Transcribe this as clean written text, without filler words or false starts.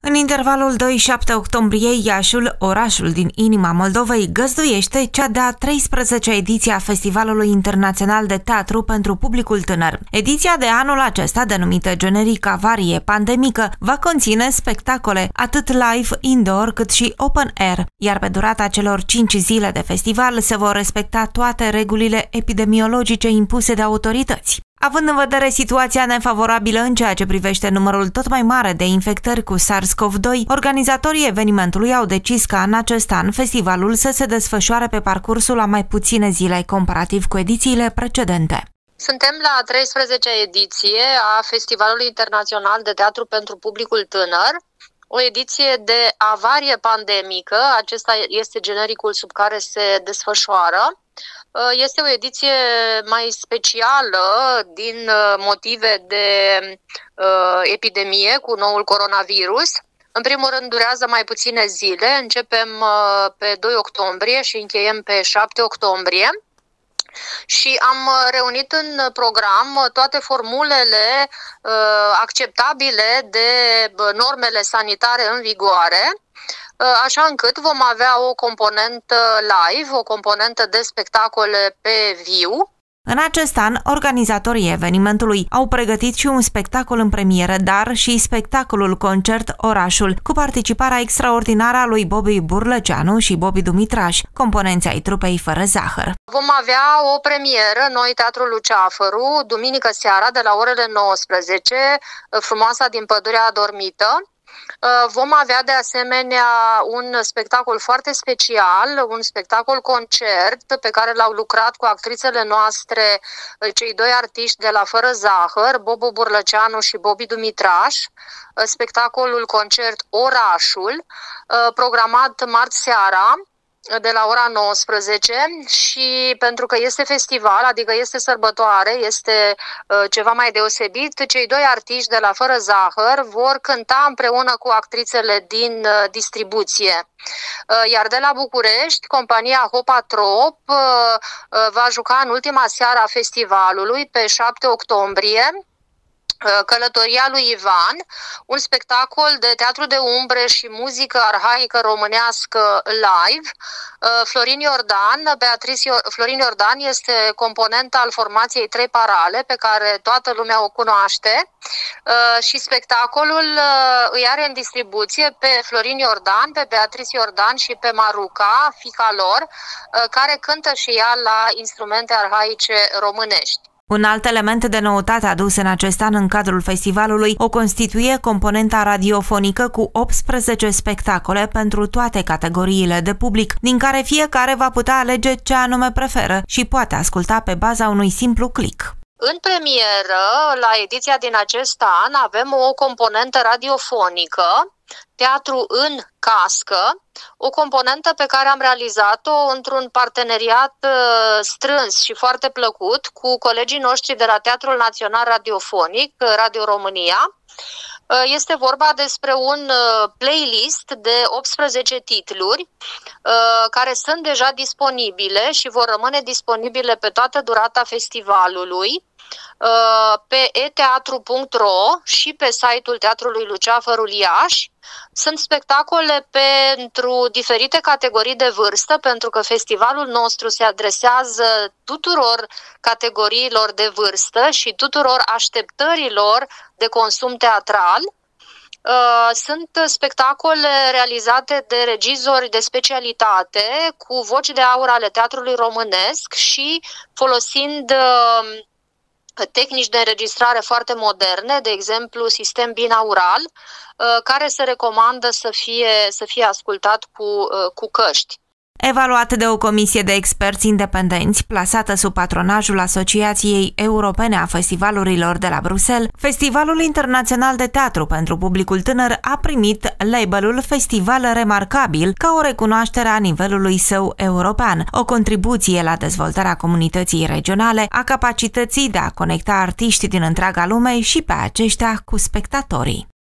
În intervalul 2-7 octombrie, Iașiul, orașul din inima Moldovei, găzduiește cea de-a 13-a ediție a Festivalului Internațional de Teatru pentru Publicul Tânăr. Ediția de anul acesta, denumită generic Avarie Pandemică, va conține spectacole atât live, indoor, cât și open air, iar pe durata celor 5 zile de festival se vor respecta toate regulile epidemiologice impuse de autorități. Având în vedere situația nefavorabilă în ceea ce privește numărul tot mai mare de infectări cu SARS-CoV-2, organizatorii evenimentului au decis ca în acest an festivalul să se desfășoare pe parcursul a mai puține zile comparativ cu edițiile precedente. Suntem la 13-a ediție a Festivalului Internațional de Teatru pentru Publicul Tânăr, o ediție de avarie pandemică, acesta este genericul sub care se desfășoară. Este o ediție mai specială din motive de epidemie cu noul coronavirus. În primul rând durează mai puține zile, începem pe 2 octombrie și încheiem pe 7 octombrie. Și am reunit în program toate formulele acceptabile de normele sanitare în vigoare, așa încât vom avea o componentă live, o componentă de spectacole pe viu. În acest an, organizatorii evenimentului au pregătit și un spectacol în premieră, dar și spectacolul concert Orașul, cu participarea extraordinară a lui Bobby Burlăceanu și Bobby Dumitraș, componenții ai trupei Fără Zahăr. Vom avea o premieră, noi Teatrul Luceafărul, duminică seara de la orele 19, Frumoasa din Pădurea Adormită. Vom avea de asemenea un spectacol foarte special, un spectacol concert pe care l-au lucrat cu actrițele noastre cei doi artiști de la Fără Zahăr, Bobo Burlăceanu și Bobby Dumitraș, spectacolul concert Orașul, programat marți seara de la ora 19 și pentru că este festival, adică este sărbătoare, este ceva mai deosebit, cei doi artiști de la Fără Zahăr vor cânta împreună cu actrițele din distribuție. Iar de la București, compania Hopatrop va juca în ultima seară a festivalului, pe 7 octombrie, Călătoria lui Ivan, un spectacol de teatru de umbre și muzică arhaică românească live. Florin Iordan este component al formației Trei Parale, pe care toată lumea o cunoaște, și spectacolul îi are în distribuție pe Florin Iordan, pe Beatrice Iordan și pe Maruca, fiica lor, care cântă și ea la instrumente arhaice românești. Un alt element de noutate adus în acest an în cadrul festivalului o constituie componenta radiofonică cu 18 spectacole pentru toate categoriile de public, din care fiecare va putea alege ce anume preferă și poate asculta pe baza unui simplu click. În premieră, la ediția din acest an, avem o componentă radiofonică, Teatru în cască, o componentă pe care am realizat-o într-un parteneriat strâns și foarte plăcut cu colegii noștri de la Teatrul Național Radiofonic, Radio România. Este vorba despre un playlist de 18 titluri care sunt deja disponibile și vor rămâne disponibile pe toată durata festivalului pe eteatru.ro și pe site-ul Teatrului Luceafărul Iași. Sunt spectacole pentru diferite categorii de vârstă, pentru că festivalul nostru se adresează tuturor categoriilor de vârstă și tuturor așteptărilor de consum teatral. Sunt spectacole realizate de regizori de specialitate, cu voci de aur ale teatrului românesc și folosind tehnici de înregistrare foarte moderne, de exemplu sistem binaural, care se recomandă să fie ascultat cu căști. Evaluat de o comisie de experți independenți plasată sub patronajul Asociației Europene a Festivalurilor de la Bruxelles, Festivalul Internațional de Teatru pentru Publicul Tânăr a primit labelul Festival Remarcabil ca o recunoaștere a nivelului său european, o contribuție la dezvoltarea comunității regionale, a capacității de a conecta artiști din întreaga lume și pe aceștia cu spectatorii.